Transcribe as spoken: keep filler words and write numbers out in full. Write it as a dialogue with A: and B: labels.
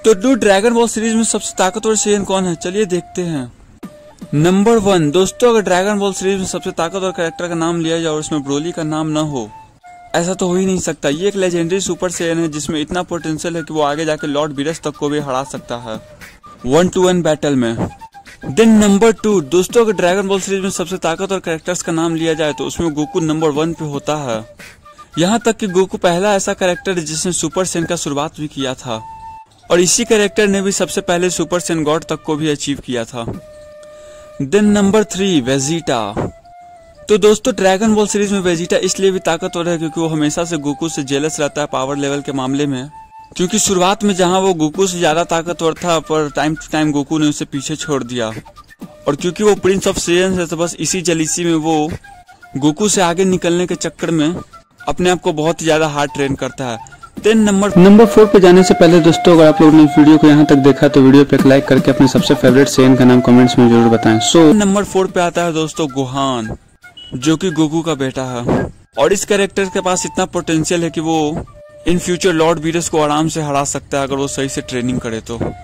A: तो do dragon ball series में सबसे ताकतवर सेयन कौन है, चलिए देखते हैं। नंबर वन दोस्तों, अगर ड्रैगन बॉल सीरीज में सबसे ताकतवर कैरेक्टर का नाम लिया जाए और उसमें ब्रोली का नाम न हो, ऐसा तो हो ही नहीं सकता। ये एक लेजेंडरी सुपर सेयन है जिसमें इतना पोटेंशियल है कि वो आगे जाके लॉर्ड बीरस तक को भी हरा सकता है वन टू वन बैटल में। देन नंबर टू दोस्तों, अगर ड्रैगन बॉल सीरीज में सबसे ताकतवर कैरेक्टर्स का नाम लिया जाए तो उसमें गोकू नंबर वन पे होता है। यहाँ तक कि गोकू पहला ऐसा कैरेक्टर है जिसने सुपर सेयन का शुरुआत भी किया था और इसी कैरेक्टर ने भी सबसे पहले सुपर सेयन गॉड तक को भी अचीव किया था। Then number three Vegeta. तो दोस्तों ड्रैगन बॉल सीरीज में वेजिटा इसलिए भी ताकतवर है क्योंकि वो हमेशा से गोकू से जेलस रहता है पावर लेवल के मामले में, क्योंकि शुरुआत में जहां वो गोकू से ज्यादा ताकतवर था पर टाइम टू टाइम गोकू ने उसे पीछे छोड़ दिया, और क्योंकि वो प्रिंस ऑफ सेयन है तो बस इसी जलीसी में वो गोकू से आगे निकलने के चक्कर में अपने आप को बहुत ही ज्यादा हार्ड ट्रेन करता है। देन नंबर नंबर फोर पे जाने से पहले दोस्तों, अगर आप लोगों ने वीडियो को यहाँ तक देखा तो वीडियो पे एक लाइक करके अपने सबसे फेवरेट सेयन का नाम कमेंट्स में जरूर बताएं। सो नंबर फोर पे आता है दोस्तों गोहान, जो कि गोकू का बेटा है, और इस कैरेक्टर के पास इतना पोटेंशियल है कि वो इन फ्यूचर लॉर्ड बीरस को आराम से हरा सकता है अगर वो सही से ट्रेनिंग करे तो।